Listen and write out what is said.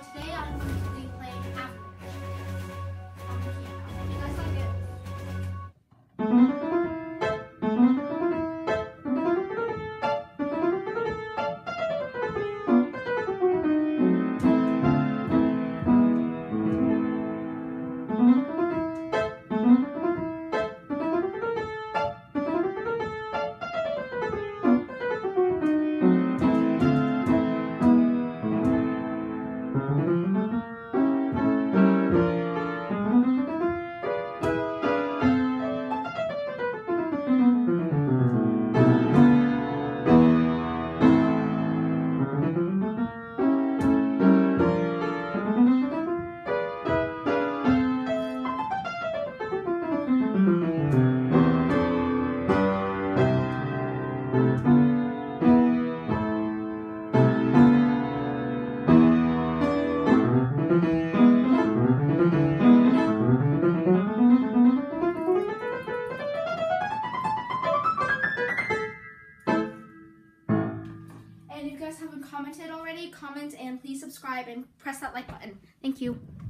today I'm going to be playing Avalanche on the piano. You guys like it? And if you guys haven't commented already, comment and please subscribe and press that like button. Thank you.